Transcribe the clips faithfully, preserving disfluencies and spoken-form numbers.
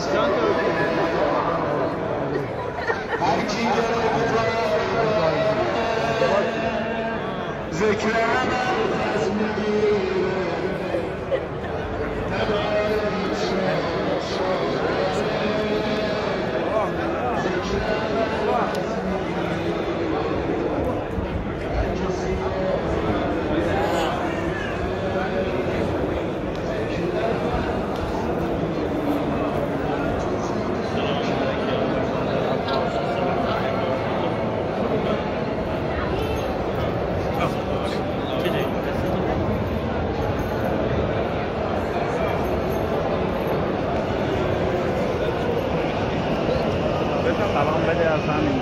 طبعا بدأ أفهم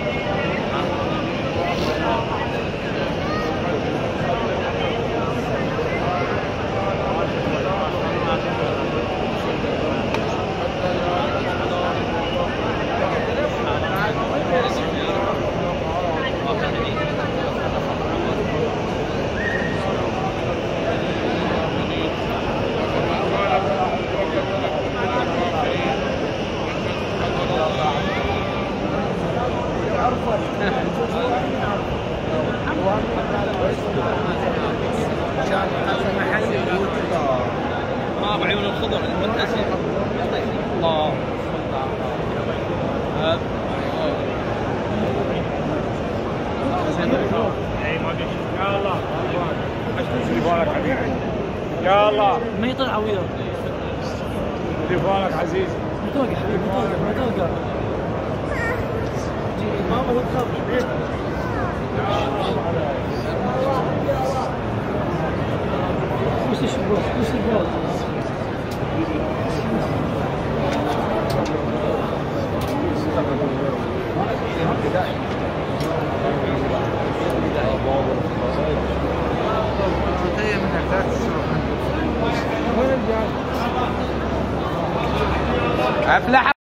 اه بعيون الخضر المتسم الله يا الله بالك حبيبي يا الله ما يطلع وياه بالك عزيز متوقع حبيبي متوقع متوقع ماما لا تخاف حبيبي وش الشباب وش الشباب أفلح